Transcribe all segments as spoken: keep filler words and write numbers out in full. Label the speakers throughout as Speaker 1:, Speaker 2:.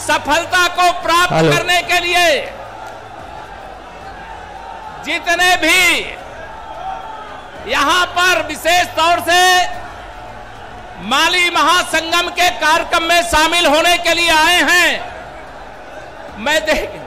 Speaker 1: सफलता को प्राप्त करने के लिए जितने भी यहां पर विशेष तौर से माली महासंगम के कार्यक्रम में शामिल होने के लिए आए हैं, मैं देख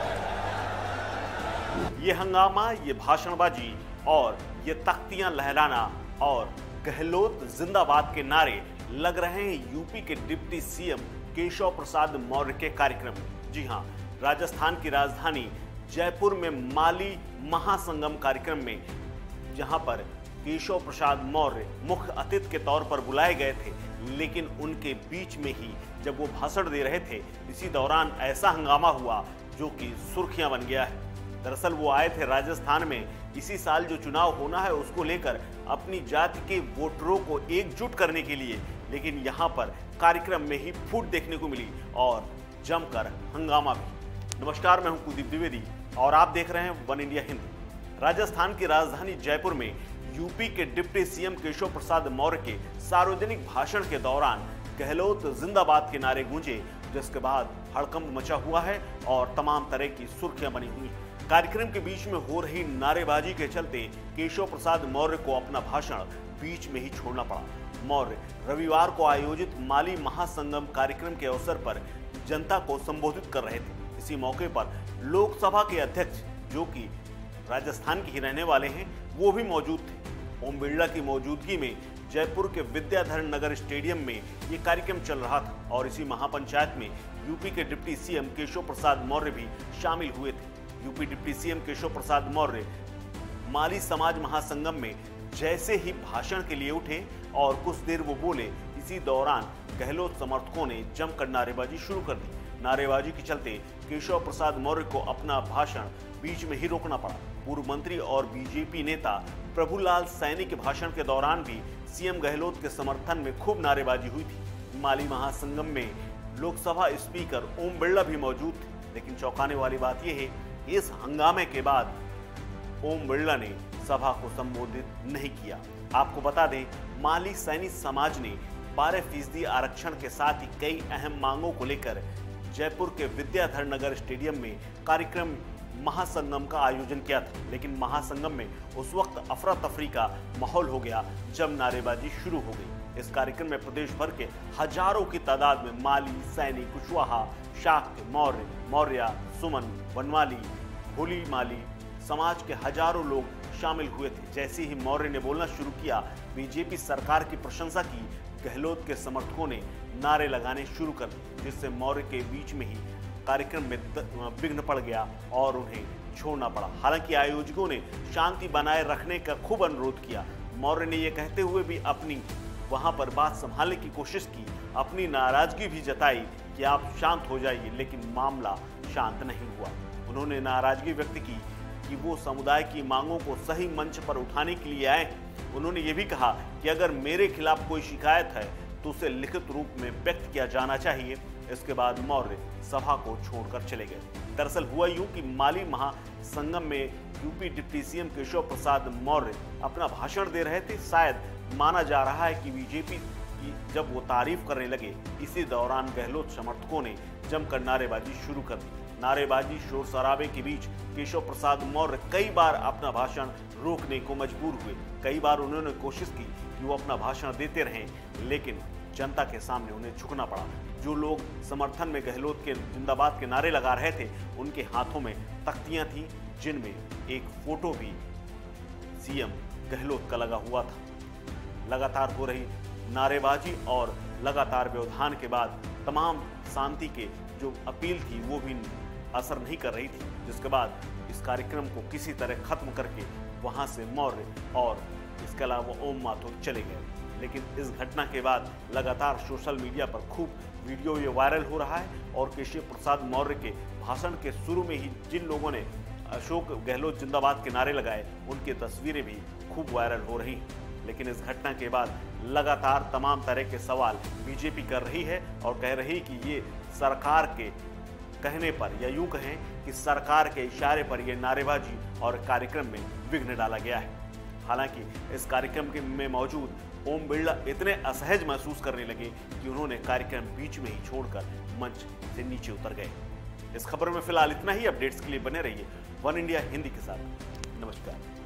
Speaker 2: ये हंगामा, ये भाषणबाजी और ये तख्तियां लहराना और गहलोत जिंदाबाद के नारे लग रहे हैं यूपी के डिप्टी सीएम केशव प्रसाद मौर्य के कार्यक्रम में। जी हां, राजस्थान की राजधानी जयपुर में माली महासंगम कार्यक्रम में, जहां पर केशव प्रसाद मौर्य मुख्य अतिथि के तौर पर बुलाए गए थे, लेकिन उनके बीच में ही जब वो भाषण दे रहे थे, इसी दौरान ऐसा हंगामा हुआ जो कि सुर्खियां बन गया है। दरअसल वो आए थे राजस्थान में इसी साल जो चुनाव होना है उसको लेकर अपनी जाति के वोटरों को एकजुट करने के लिए, लेकिन यहां पर कार्यक्रम में ही फूट देखने को मिली और जमकर हंगामा भी। नमस्कार, मैं हूं कुलदीप द्विवेदी और आप देख रहे हैं वन इंडिया हिंदी। राजस्थान की राजधानी जयपुर में यूपी के डिप्टी सीएम केशव प्रसाद मौर्य के सार्वजनिक भाषण के दौरान गहलोत जिंदाबाद के नारे गूंजे, जिसके बाद हड़कंप मचा हुआ है और तमाम तरह की सुर्खियां बनी हुई हैं। कार्यक्रम के बीच में हो रही नारेबाजी के चलते केशव प्रसाद मौर्य को अपना भाषण बीच में ही छोड़ना पड़ा। मौर्य रविवार को आयोजित माली महासंगम कार्यक्रम के अवसर पर जनता को संबोधित कर रहे थे। इसी मौके पर लोकसभा के अध्यक्ष, जो कि राजस्थान के ही रहने वाले हैं, वो भी मौजूद थे। ओम बिरला की मौजूदगी में जयपुर के विद्याधर नगर स्टेडियम में ये कार्यक्रम चल रहा था और इसी महापंचायत में यूपी के डिप्टी सीएम केशव प्रसाद मौर्य भी शामिल हुए थे। UP deputy CM Keshav Prasad Maurya माली समाज महासंगम में जैसे ही भाषण के लिए उठे और कुछ देर वो बोले, इसी दौरान गहलोत समर्थकों ने जमकर नारेबाजी शुरू कर दी। नारेबाजी के चलते केशव प्रसाद मौर्य को अपना भाषण बीच में ही रोकना पड़ा। पूर्व मंत्री और बीजेपी नेता प्रभुलाल सैनी के भाषण के दौरान भी सीएम गहलोत के समर्थन में खूब नारेबाजी हुई थी। माली महासंगम में लोकसभा स्पीकर ओम बिरला भी मौजूद थे, लेकिन चौंकाने वाली बात यह है, इस हंगामे के बाद ओम बिरला ने सभा को संबोधित नहीं किया। आपको बता दें, माली सैनी समाज ने बारह फीसदी आरक्षण के साथ ही कई अहम मांगों को लेकर जयपुर के विद्याधर नगर स्टेडियम में कार्यक्रम महासंगम का आयोजन किया था, लेकिन महासंगम में उस वक्त अफरा तफरी का माहौल हो गया जब नारेबाजी शुरू हो गई। इस कार्यक्रम में प्रदेश भर के हजारों की तादाद में माली, सैनी, कुशवाहा, शाक्य, मौर्य, मौर्य, सुमन, वनमाली, भोली माली समाज के हजारों लोग शामिल हुए थे। जैसे ही मौर्य ने बोलना शुरू किया, बीजेपी सरकार की प्रशंसा की, गहलोत के समर्थकों ने नारे लगाने शुरू कर दिए, जिससे मौर्य के बीच में ही कार्यक्रम में विघ्न पड़ गया और उन्हें छोड़ना पड़ा। हालांकि आयोजकों ने शांति बनाए रखने का खूब अनुरोध किया। मौर्य ने यह कहते हुए भी अपनी वहां पर बात संभालने की कोशिश की, अपनी नाराजगी भी जताई कि आप शांत हो जाइए, लेकिन मामला शांत नहीं हुआ। उन्होंने नाराजगी व्यक्त की कि वो समुदाय की मांगों को सही मंच पर उठाने के लिए आए हैं। उन्होंने ये भी कहा कि अगर मेरे खिलाफ कोई शिकायत है तो उसे लिखित रूप में व्यक्त किया जाना चाहिए। इसके बाद मौर्य सभा को छोड़कर चले गए। दरअसल हुआ यूं कि माली महासंगम में UP deputy CM Keshav Prasad Maurya अपना भाषण दे रहे थे। शायद माना जा रहा है कि बीजेपी की जब वो तारीफ करने लगे, इसी दौरान गहलोत समर्थकों ने जमकर नारेबाजी शुरू कर दी। नारेबाजी शोर शराबे के बीच केशव प्रसाद मौर्य कई बार अपना भाषण रोकने को मजबूर हुए। कई बार उन्होंने कोशिश की कि वो अपना भाषण देते रहें, लेकिन जनता के सामने उन्हें झुकना पड़ा। जो लोग समर्थन में गहलोत के जिंदाबाद के नारे लगा रहे थे, उनके हाथों में तख्तियां थीं, जिनमें एक फोटो भी सीएम गहलोत का लगा हुआ था। लगातार हो रही नारेबाजी और लगातार व्यवधान के बाद तमाम शांति के जो अपील थी वो भी असर नहीं कर रही थी, जिसके बाद इस कार्यक्रम को किसी तरह खत्म करके वहां से मौर्य और इसके अलावा ओम माथुर चले गए। लेकिन इस घटना के बाद लगातार सोशल मीडिया पर खूब वीडियो ये वायरल हो रहा है और केशव प्रसाद मौर्य के भाषण के शुरू में ही जिन लोगों ने अशोक गहलोत जिंदाबाद के नारे लगाए, उनकी तस्वीरें भी खूब वायरल हो रही हैं। लेकिन इस घटना के बाद लगातार तमाम तरह के सवाल बीजेपी कर रही है और कह रही कि ये सरकार के कहने पर, या यूं कहें कि सरकार के इशारे पर यह नारेबाजी और कार्यक्रम में विघ्न डाला गया है। हालांकि इस कार्यक्रम के में मौजूद ओम बिरला इतने असहज महसूस करने लगे कि उन्होंने कार्यक्रम बीच में ही छोड़कर मंच से नीचे उतर गए। इस खबर में फिलहाल इतना ही। अपडेट्स के लिए बने रहिए वन इंडिया हिंदी के साथ। नमस्कार।